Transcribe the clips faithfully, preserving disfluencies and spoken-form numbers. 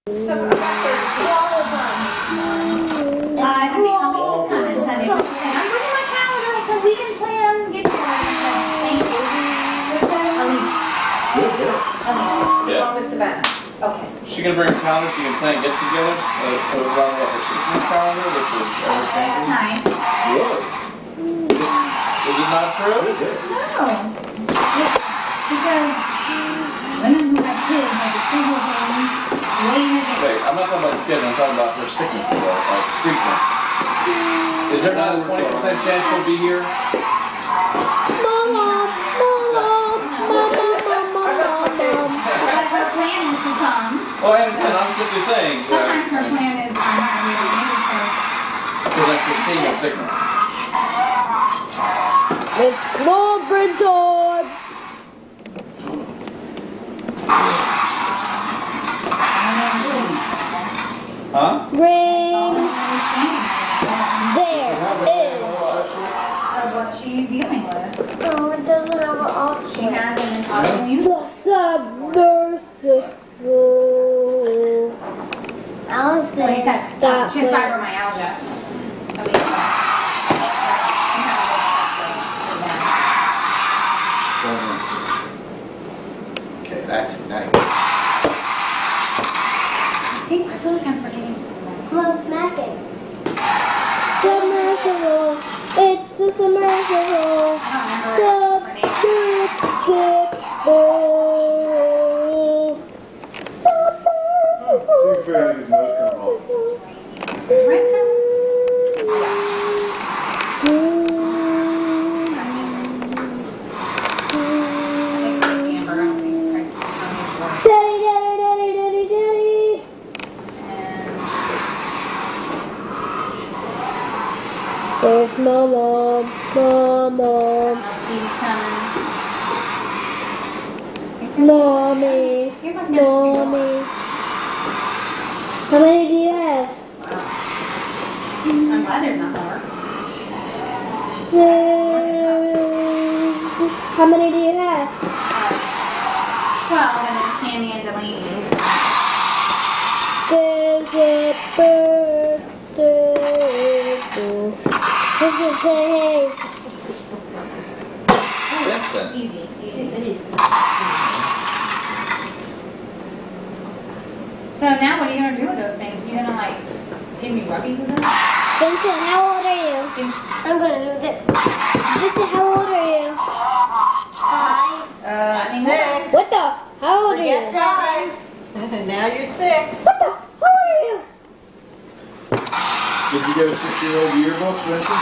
So about thirty people all the time. Uh, I mean, Elisa's coming Sunday, but she said, I'm looking at my calendar so we can plan get together. And I said, thank you. Who's that? Elise. Good, good. Elise. Yeah. Mom is Savannah. Okay. She can bring calendars, she can plan get-togethers, uh, put it on what her sickness calendar, which is ever That's changing. nice. Really? Is, is it not true? Good, good. No. It, because women who have kids have to schedule things way in advance. Wait, I'm not talking about schedule, I'm talking about her sickness level, like frequent. Is there not a twenty percent chance she'll be here? Mama, mama, mama, mama, mama. But her plan is to come. Oh, I understand, I'm simply saying. uh, Sometimes her plan is, I'm not going to be able to make it because Because like Christina's sickness. It's clobbering time. Huh? Rings. understanding There is. of what she's dealing with. No, it doesn't have an off She has an autoimmune. The submersible. Alice What he says, Stop she has it. fibromyalgia. Elise does. Okay, that's nice. I think, I feel like I'm forgetting something. Come on, smack it. Submersible. It's the submersible. I don't remember her name. Submersible. Submersible. You figured out his nose come off. Is Rick coming? I mean, I think Chris Amber, I don't think Craig comes to work. Daddy, daddy, daddy, daddy, daddy. And There's Mama, Mama, I'll see he's coming. Mommy, Seems like there should be more. Mommy. How many do you have? I'm glad there's not more. There's... How many do you have? Uh, Twelve, and then Candy and Delaney. There's a birthday. Vincent, say hey. Vincent. Easy, easy. So now what are you going to do with those things? Are you going to like give me rubbies with them? Vincent, how old are you? Give, I'm gonna do this. Vincent, how old are you? Five. uh, Uh, any six. What the? How old are you? Forget five. Now you're six. What the? How old are you? Did you get a six-year-old yearbook, Vincent?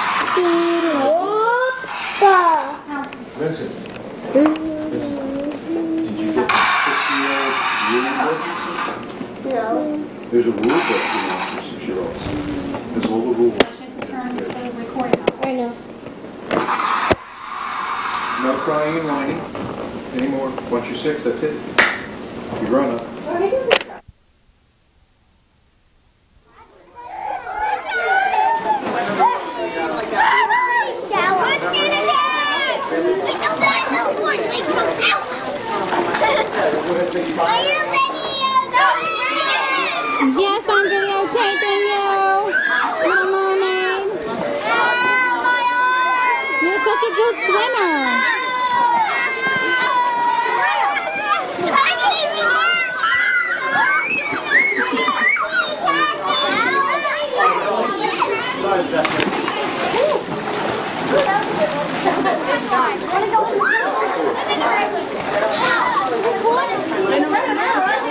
What? Vincent. Vincent. Did you get a six-year-old yearbook? No. There's a rule book, you know, for six-year-olds. There's all the rules. Motion to turn the recording off. Right now. No crying and whining anymore. Once you're six, that's it. You're grown up. Yes, I'm videotaping you. My mermaid. You're such a good swimmer. Wanna go?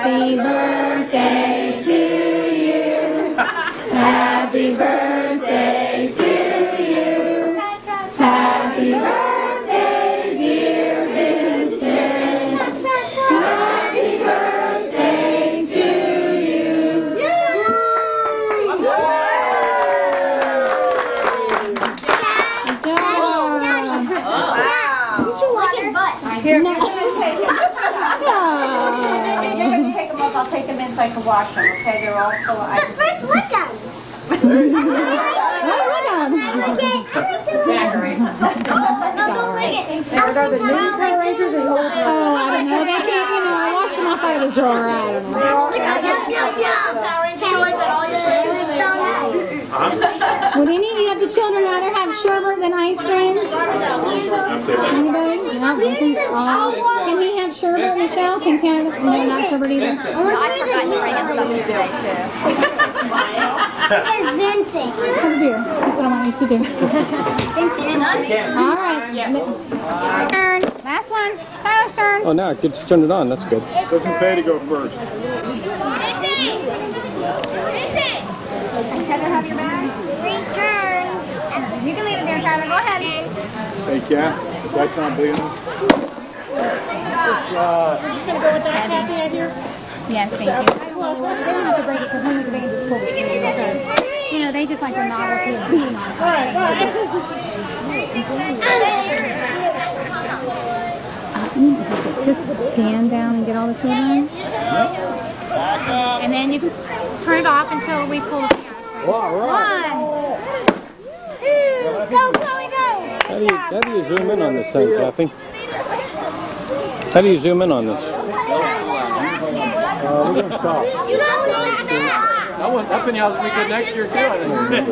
Happy birthday to you. Happy birthday to you. Happy birthday, dear Vincent. Happy birthday to you. Good job. Did you lick his butt? Here, No. you're gonna take them. You're gonna take them up. I'll take them in so I can wash them. Okay, they're all full of But ice. first lick them. Oh, look at him. I like it. I like to lick it. No, go lick it. I'll Are the lick new one. Power Rangers or the old? Oh, I don't know. They can't, you know, I washed them off out of his drawer. I don't know. Lick it. Yum, yum, yum. Can't like that all your life. It's so nice. Would any of the children rather have sherbet than ice cream? Anybody? No, Vincent. Oh, can he have sherbet, Michelle? Can Canada? No, not sherbet either. I forgot to bring in something to do. It says Vincent. Have a beer. That's what I want you to do. Vincent. All right. Turn. Last one. Tyler's turn. Oh, now it gets turned it on. That's good. Doesn't pay to go first. Heather, have your bag? Returns. You can leave it there, Tyler. Go ahead. Hey, Kat, that's not big enough. Yes, thank you. They don't have to break it because then they can just pull it. You know, they just like the novelty of being on it. Just scan down and get all the children. And then you can turn it off until we pull the camera. One, two, go, Chloe, go. How do you, how do you zoom in on this thing, Kathy? How do you zoom in on this? Uh, we're gonna stop. You don't need that. That one, that Pinellas will be good next year too, I think.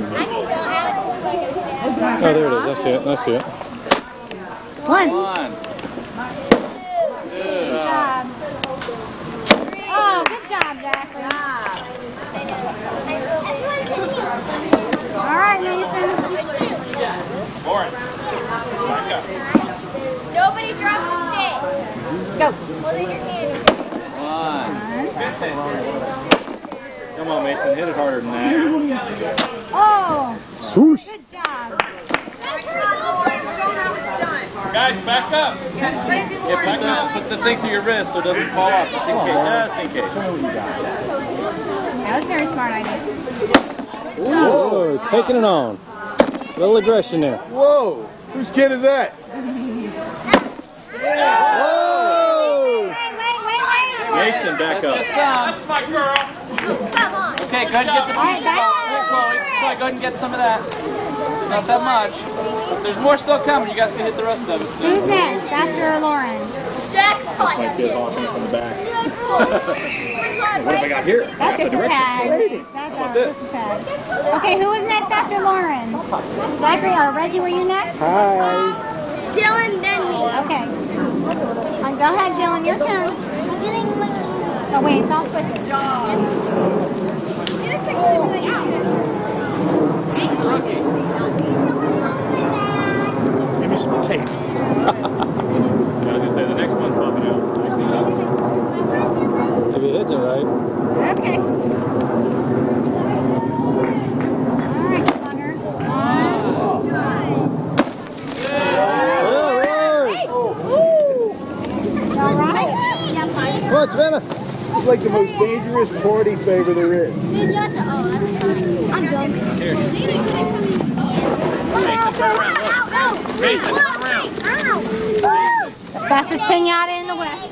Oh, there it is. I see it. I see it. One. One. Good job. Oh, good job, Zachary. All right, Mason. Nobody drop the stick. Go. Hold in your hand. Come on, Mason, hit it harder than that. Oh, Swoosh. good job. Guys, back up. Yeah, back up. Put the thing through your wrist so it doesn't fall off. Just in case. Just in case. That was a very smart idea. Whoa, taking it on. A little aggression there. Whoa! Whose kid is that? Whoa! Wait, wait, wait, wait. Mason, back up. That's my girl. Come on. Okay, go ahead and get the piece. Here, Chloe. Chloe, go ahead and get some of that. Not that much. But there's more still coming. You guys can hit the rest of it soon. Who's next after Lauren? Jack. My kid hawking from the back. What have I got here? That's just a tag. That's our this? just a tag. Okay, who is next after Lauren? Zachary or Reggie, were you next? Hi. Dylan, then me. Okay. Uh, go ahead, Dylan, your turn. I'm getting my team. Oh, wait, it's all twisted. Give me some tape. I was going to say the next one's popping out. If he hits it right. Okay. All right, Connor. All right. Come on, Savannah. It's like the most dangerous party favor there is. Dude, you have to. Oh, that's funny. I'm done. Here. Mason, turn around. Look. Mason, turn around. Ow! The fastest pinata in the West.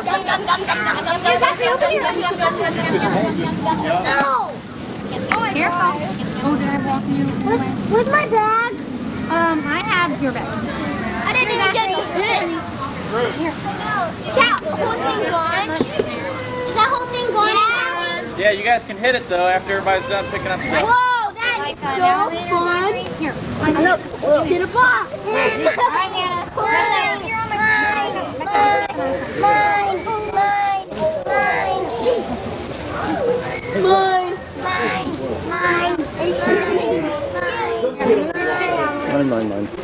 No! Careful. Oh, did I walk you? Where's, where's my bag? Um, I have your bag. I didn't even get to hit. Is that whole thing gone? Is that whole thing gone? Yeah. Yeah, you guys can hit it though after everybody's done picking up stuff. Whoa, that's so fun. Here. Look, get a box. All right, Nana. Mine, You're on my mine, mine, mine, Jesus. Mine, mine, mine, mine. Mine, mine, mine.